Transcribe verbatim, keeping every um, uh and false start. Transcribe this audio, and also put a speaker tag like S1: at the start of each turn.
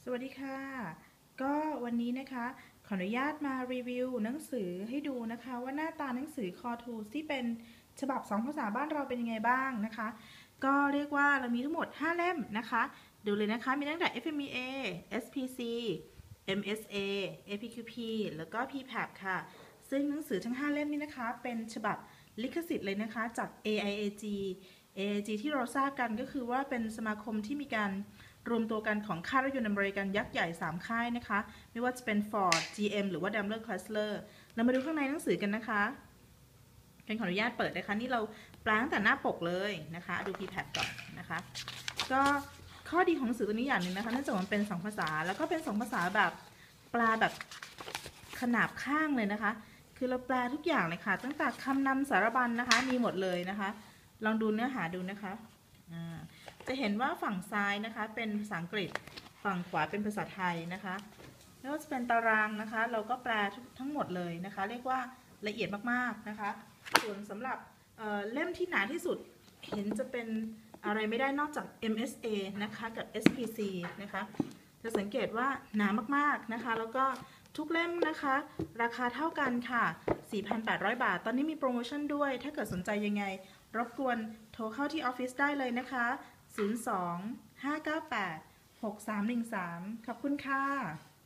S1: สวัสดีค่ะก็วันนี้นะคะขออนุญาตมารีวิวหนังสือให้ดูนะคะว่าหน้าตาหนังสือ Core Tools ที่เป็นฉบับสองภาษาบ้านเราเป็นยังไงบ้างนะคะก็เรียกว่าเรามีทั้งหมดห้าเล่มนะคะดูเลยนะคะมีตั้งแต่ เอฟ เอ็ม อี เอ เอส พี ซี เอ็ม เอส เอ เอ พี คิว พี แล้วก็ พี แพป ค่ะซึ่งหนังสือทั้งห้าเล่มนี้นะคะเป็นฉบับลิขสิทธิ์เลยนะคะจาก เอ ไอ เอ จี เอ ไอ จี ที่เราทราบกันก็คือว่าเป็นสมาคมที่มีการรวมตัวกันของค่ายรถยนต์อเมริกันยักษ์ใหญ่สามค่ายนะคะไม่ว่าจะเป็น Ford จี เอ็ม หรือว่า Daimler Chrysler เรามาดูข้างในหนังสือกันนะคะกันขออนุญาตเปิดนะคะนี่เราแปลตั้งแต่หน้าปกเลยนะคะดู พี แพป ก่อนนะคะก็ข้อดีของหนังสือตัวนี้อย่างหนึ่งนะคะเนื่องจากมันเป็นสองภาษาแล้วก็เป็นสองภาษาแบบแปลแบบขนาบข้างเลยนะคะคือเราแปลทุกอย่างเลยค่ะตั้งแต่คำนำสารบัญนะคะมีหมดเลยนะคะลองดูเนื้อหาดูนะคะจะเห็นว่าฝั่งซ้ายนะคะเป็นภาษาอังกฤษฝั่งขวาเป็นภาษาไทยนะคะแล้วจะเป็นตารางนะคะเราก็แปลทั้งหมดเลยนะคะเรียกว่าละเอียดมากๆนะคะส่วนสำหรับ เ, เล่มที่หนาที่สุดเห็นจะเป็นอะไรไม่ได้นอกจาก เอ็ม เอส เอ นะคะกับ เอส พี ซี นะคะจะสังเกตว่าหนามากๆนะคะแล้วก็ทุกเล่มนะคะราคาเท่ากันค่ะ สี่พันแปดร้อย บาทตอนนี้มีโปรโมชั่นด้วยถ้าเกิดสนใจยังไงรบกวนโทรเข้าที่ออฟฟิศได้เลยนะคะศูนย์ สอง ห้า เก้า แปด หก สาม หนึ่ง สาม ขอบคุณค่ะ